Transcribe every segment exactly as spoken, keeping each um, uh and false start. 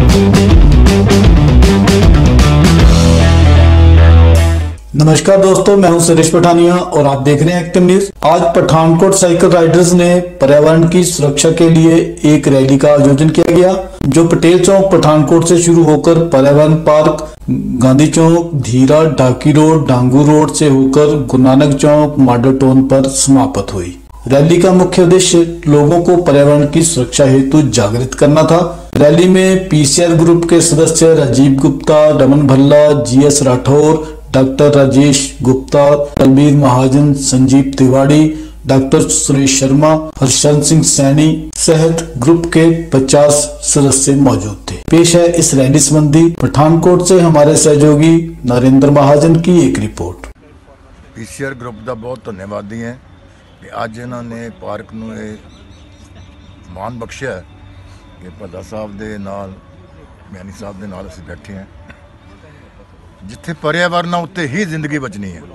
नमस्कार दोस्तों, मैं हूं सुरेश पठानिया और आप देख रहे हैं एक्टिव न्यूज। आज पठानकोट साइकिल राइडर्स ने पर्यावरण की सुरक्षा के लिए एक रैली का आयोजन किया गया, जो पटेल चौक पठानकोट से शुरू होकर पर्यावरण park, Gandhi Chowk, Dhira, Daki road, Dangu road से होकर गुरु नानक चौक, मॉडल टाउन पर समाप्त हुई। रैली का मुख्य उद्देश्य लोगों को पर्यावरण की सुरक्षा हेतु जागृत करना था। रैली में पीसीआर ग्रुप के सदस्य Rajeev Gupta, Raman Bhalla, GS Rathore, doctor Rajesh Gupta, Talbir Mahajan, Sanjeev Tiwari, doctor Suresh Sharma, Harshal Singh Saini सहित ग्रुप के पचास सदस्य मौजूद थे। पेश है इस रैली संबंधी पठानकोट से हमारे सहयोगी नरेंद्र महाजन की एक रिपोर्ट। पीसीआर ग्रुप का बहुत धन्यवादी है कि अज इन्होंने पार्क नूं मान बख्शिया कि भल्ला साहब दे नाल, मैनी साहब दे नाल असीं बैठे हैं, जिथे पर्यावरण उत्ते ही जिंदगी बचनी है।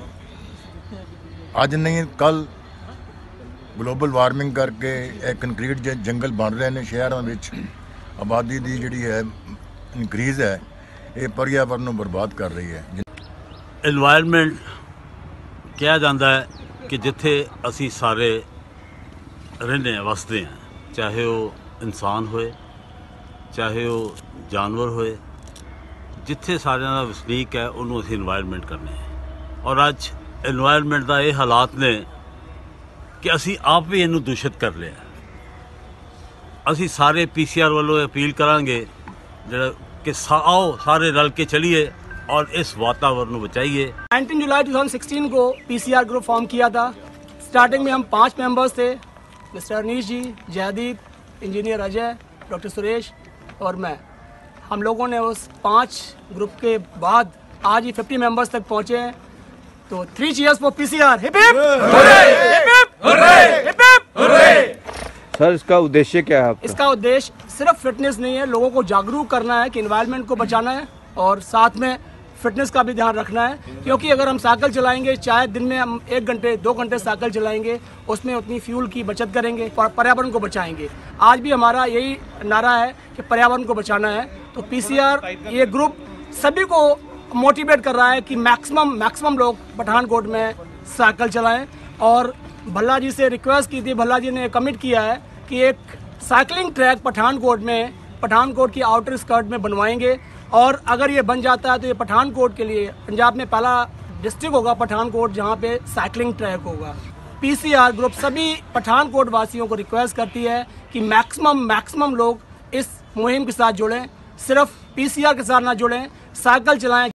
अज नहीं कल ग्लोबल वार्मिंग करके एक कंक्रीट जे जंगल बन रहे हैं शहरों में, आबादी की जिहड़ी है इनक्रीज है, ये पर्यावरण को बर्बाद कर रही है। एनवायरनमेंट कहा जाता है कि जिथे असी सारे रहने वसते हैं, चाहे वो इंसान होए चाहे वो जानवर होए, जिथे सारे का वसनीक है उन्होंने असीं इन्वायरमेंट करने हैं। और अज इन्वायरमेंट का ये हालात ने कि असी आप भी इनू दूषित कर लिया। असी सारे पी सी आर वालों अपील करांगे जरा कि सा, आओ सारे रल के चलिए और इस वातावरण को बचाइए। उन्नीस जुलाई दो हज़ार सोलह को P C R group form किया था। स्टार्टिंग में हम पाँच मेंबर्स थे, mister Anish ji, Jaideep, engineer Ajay, doctor Suresh और मैं। हम लोगों ने उस पांच ग्रुप के बाद आज ही पचास मेंबर्स तक पहुंचे हैं। तो three cheers for PCR. Hip hip hurray, hip hip hurray, hip hip hurray. Sir, इसका उद्देश्य क्या है आपका? इसका उद्देश्य सिर्फ फिटनेस नहीं है, लोगों को जागरूक करना है कि एनवायरनमेंट को बचाना है और साथ में फिटनेस का भी ध्यान रखना है। क्योंकि अगर हम साइकिल चलाएंगे, चाहे दिन में हम एक घंटे दो घंटे साइकिल चलाएंगे, उसमें उतनी फ्यूल की बचत करेंगे और पर्यावरण को बचाएंगे। आज भी हमारा यही नारा है कि पर्यावरण को बचाना है। तो पीसीआर ये ग्रुप सभी को मोटिवेट कर रहा है कि मैक्सिमम मैक्सिमम लोग पठानकोट में साइकिल चलाएं। और भल्ला जी से रिक्वेस्ट की थी, भल्ला जी ने कमिट किया है कि एक साइकिलिंग ट्रैक पठानकोट में, पठानकोट की आउटर स्कर्ट में बनवाएंगे। और अगर ये बन जाता है तो ये पठानकोट के लिए पंजाब में पहला डिस्ट्रिक्ट होगा पठानकोट जहाँ पे साइकिलिंग ट्रैक होगा। पीसीआर ग्रुप सभी पठानकोट वासियों को रिक्वेस्ट करती है कि मैक्सिमम मैक्सिमम लोग इस मुहिम के साथ जुड़ें। सिर्फ पीसीआर के साथ ना जुड़ें, साइकिल चलाएं।